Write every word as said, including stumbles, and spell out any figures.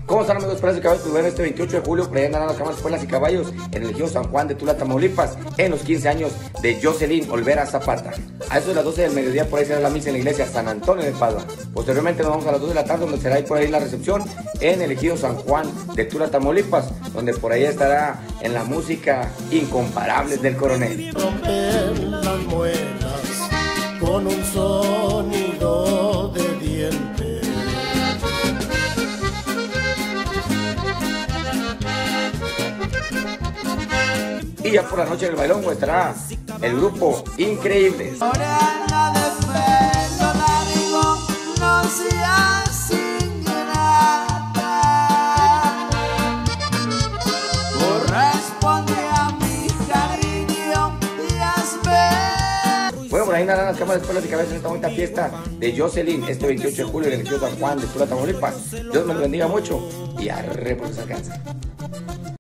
¿Cómo están, amigos? Plazas y Caballos, pues bueno, este veintiocho de julio, por allá andarán las cámaras, escuelas y caballos en el ejido San Juan de Tula, Tamaulipas, en los quince años de Jocelyn Olvera Zapata. A eso de las doce del mediodía, por ahí será la misa en la iglesia San Antonio de Padua. Posteriormente nos vamos a las dos de la tarde, donde será ahí por ahí la recepción en el ejido San Juan de Tula, Tamaulipas, donde por ahí estará en la música Incomparables del Coronel. Romper las muelas con un sonido de dientes. Y ya por la noche en el bailongo estará el grupo Increíbles. Bueno, por ahí andarán las cámaras, escuelas y caballos en esta bonita fiesta de Jocelyn este veintiocho de julio en el ejido San Juan de Tula, Tamaulipas. Dios me lo bendiga mucho y arre porque se alcanza.